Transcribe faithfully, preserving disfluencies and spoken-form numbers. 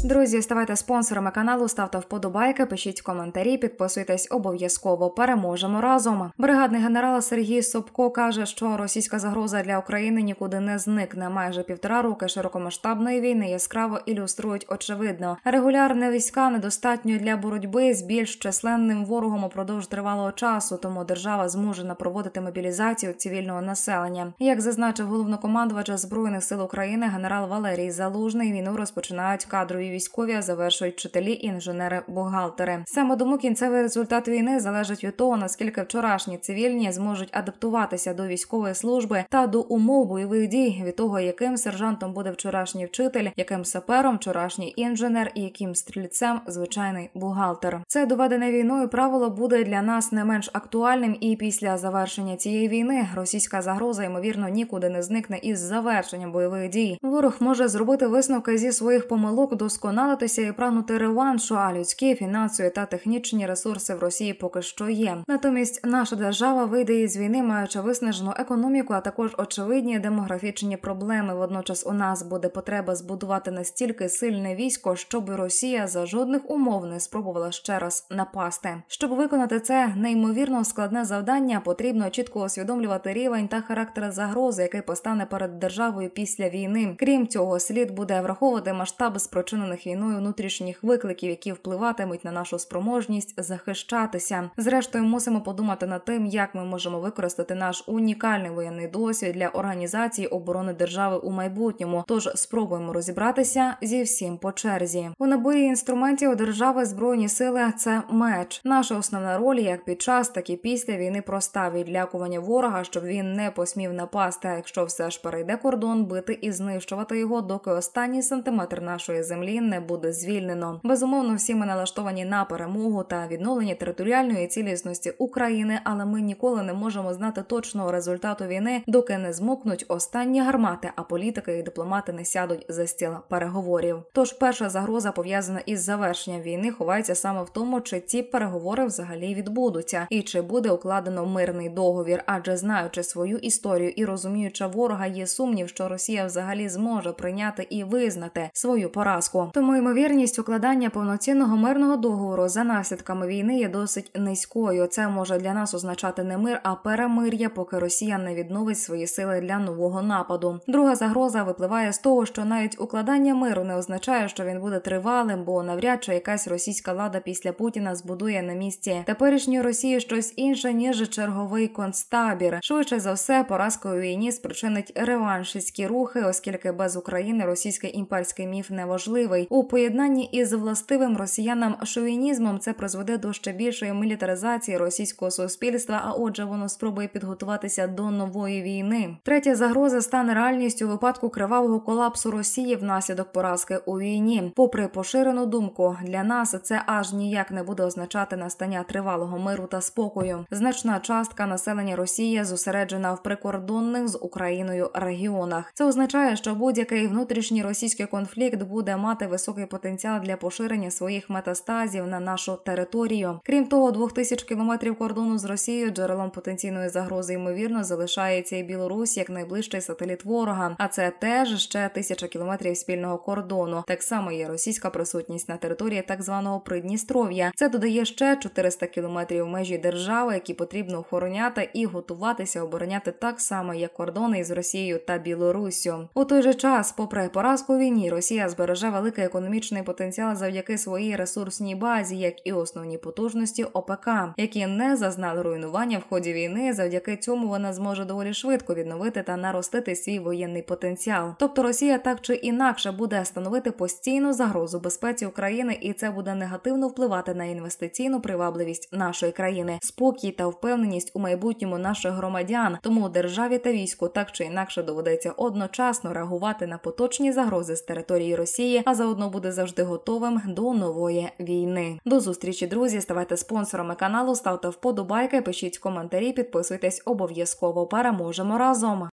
Друзі, ставайте спонсорами каналу, ставте вподобайки, пишіть коментарі, підписуйтесь обов'язково. Переможемо разом. Бригадний генерал Сергій Собко каже, що російська загроза для України нікуди не зникне. Майже півтора роки широкомасштабної війни яскраво ілюструють очевидно. Регулярне війська недостатньо для боротьби з більш численним ворогом упродовж тривалого часу, тому держава змушена проводити мобілізацію цивільного населення. Як зазначив головнокомандувач Збройних сил України генерал Валерій Залужний, війну розпочинають кадрові військові, а завершують вчителі, інженери, бухгалтери. Саме тому кінцевий результат війни залежить від того, наскільки вчорашні цивільні зможуть адаптуватися до військової служби та до умов бойових дій, від того, яким сержантом буде вчорашній вчитель, яким сапером вчорашній інженер і яким стрільцем звичайний бухгалтер. Це доведене війною правило буде для нас не менш актуальним і після завершення цієї війни. Російська загроза, ймовірно, нікуди не зникне із завершенням бойових дій. Ворог може зробити висновки зі своїх помилок, досконалитися і прагнути реваншу, а людські, фінансові та технічні ресурси в Росії поки що є. Натомість наша держава вийде із війни, маючи виснажену економіку, а також очевидні демографічні проблеми. Водночас у нас буде потреба збудувати настільки сильне військо, щоб Росія за жодних умов не спробувала ще раз напасти. Щоб виконати це неймовірно складне завдання, потрібно чітко усвідомлювати рівень та характер загрози, який постане перед державою після війни. Крім цього, слід буде враховувати масштаби спричинених війною внутрішніх викликів, які впливатимуть на нашу спроможність захищатися. Зрештою, мусимо подумати над тим, як ми можемо використати наш унікальний воєнний досвід для організації оборони держави у майбутньому. Тож спробуємо розібратися зі всім по черзі. У наборі інструментів держави Збройні сили – це меч. Наша основна роль як під час, так і після війни проста: відлякування ворога, щоб він не посмів напасти, а якщо все ж перейде кордон, бити і знищувати його, доки останній сантиметр нашої землі не буде звільнено. Безумовно, всі ми налаштовані на перемогу та відновлення територіальної цілісності України, але ми ніколи не можемо знати точного результату війни, доки не змокнуть останні гармати, а політики і дипломати не сядуть за стіл переговорів. Тож перша загроза, пов'язана із завершенням війни, ховається саме в тому, чи ці переговори взагалі відбудуться і чи буде укладено мирний договір. Адже знаючи свою історію і розуміючи ворога, є сумнів, що Росія взагалі зможе прийняти і визнати свою поразку. Тому ймовірність укладання повноцінного мирного договору за наслідками війни є досить низькою. Це може для нас означати не мир, а перемир'я, поки Росія не відновить свої сили для нового нападу. Друга загроза випливає з того, що навіть укладання миру не означає, що він буде тривалим, бо навряд чи якась російська влада після Путіна збудує на місці теперішньої Росії щось інше, ніж черговий концтабір. Швидше за все, поразка у війні спричинить реваншистські рухи, оскільки без України російський імперський міф неважливий. У поєднанні із властивим росіянам шовінізмом це призведе до ще більшої мілітаризації російського суспільства, а отже воно спробує підготуватися до нової війни. Третя загроза стане реальністю у випадку кривавого колапсу Росії внаслідок поразки у війні. Попри поширену думку, для нас це аж ніяк не буде означати настання тривалого миру та спокою. Значна частка населення Росії зосереджена в прикордонних з Україною регіонах. Це означає, що будь-який внутрішній російський конфлікт буде мати високий потенціал для поширення своїх метастазів на нашу територію. Крім того, двох тисяч кілометрів кордону з Росією джерелом потенційної загрози ймовірно залишається і Білорусь як найближчий сателіт ворога, а це теж ще тисяча кілометрів спільного кордону. Так само є російська присутність на території так званого Придністров'я. Це додає ще чотириста кілометрів межі держави, які потрібно охороняти і готуватися обороняти так само, як кордони із Росією та Білоруссю. У той же час, попри поразку у війні, Росія збереже великий економічний потенціал завдяки своїй ресурсній базі, як і основній потужності ОПК, які не зазнали руйнування в ході війни. Завдяки цьому вона зможе доволі швидко відновити та наростити свій воєнний потенціал. Тобто Росія так чи інакше буде становити постійну загрозу безпеці України, і це буде негативно впливати на інвестиційну привабливість нашої країни, спокій та впевненість у майбутньому наших громадян. Тому державі та війську так чи інакше доведеться одночасно реагувати на поточні загрози з території Росії, а заодно буде завжди готовим до нової війни. До зустрічі, друзі! Ставайте спонсорами каналу, ставте вподобайки, пишіть коментарі, підписуйтесь обов'язково. Переможемо разом!